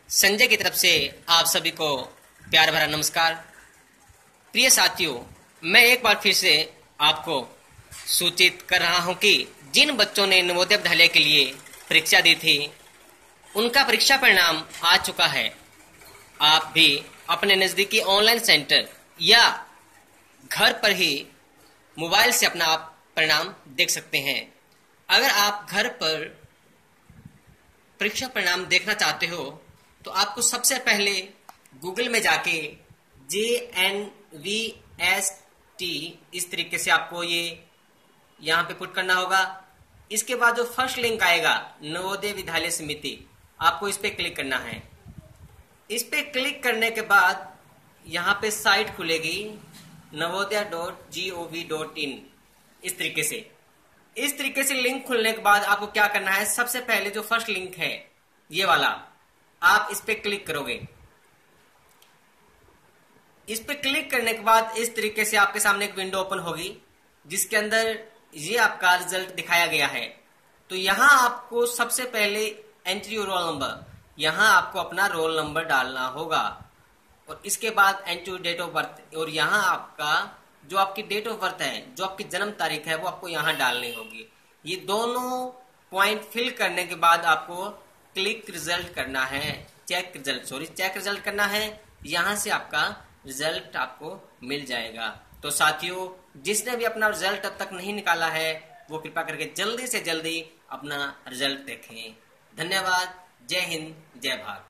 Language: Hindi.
संजय की तरफ से आप सभी को प्यार भरा नमस्कार। प्रिय साथियों, मैं एक बार फिर से आपको सूचित कर रहा हूं कि जिन बच्चों ने नवोदय विद्यालय के लिए परीक्षा दी थी उनका परीक्षा परिणाम आ चुका है। आप भी अपने नज़दीकी ऑनलाइन सेंटर या घर पर ही मोबाइल से अपना परिणाम देख सकते हैं। अगर आप घर पर परीक्षा परिणाम देखना चाहते हो तो आपको सबसे पहले गूगल में जाके JNVST इस तरीके से आपको ये यहाँ पे पुट करना होगा। इसके बाद जो फर्स्ट लिंक आएगा नवोदय विद्यालय समिति, आपको इस पे क्लिक करना है। इस पे क्लिक करने के बाद यहाँ पे साइट खुलेगी navodaya.gov.in। इस तरीके से लिंक खुलने के बाद आपको क्या करना है, सबसे पहले जो फर्स्ट लिंक है ये वाला, आप इस पे क्लिक करोगे। इस पे क्लिक करने के बाद इस तरीके से आपके सामने एक विंडो ओपन होगी जिसके अंदर ये आपका रिजल्ट दिखाया गया है। तो यहाँ आपको सबसे पहले एंट्री योर रोल नंबर, यहाँ आपको अपना रोल नंबर डालना होगा और इसके बाद एंट्री डेट ऑफ बर्थ, और यहाँ आपका जो आपकी डेट ऑफ बर्थ है, जो आपकी जन्म तारीख है, वो आपको यहाँ डालनी होगी। ये दोनों पॉइंट फिल करने के बाद आपको क्लिक रिजल्ट करना है, चेक रिजल्ट करना है। यहाँ से आपका रिजल्ट आपको मिल जाएगा। तो साथियों, जिसने भी अपना रिजल्ट अब तक नहीं निकाला है वो कृपया करके जल्दी से जल्दी अपना रिजल्ट देखें। धन्यवाद। जय हिंद, जय भारत।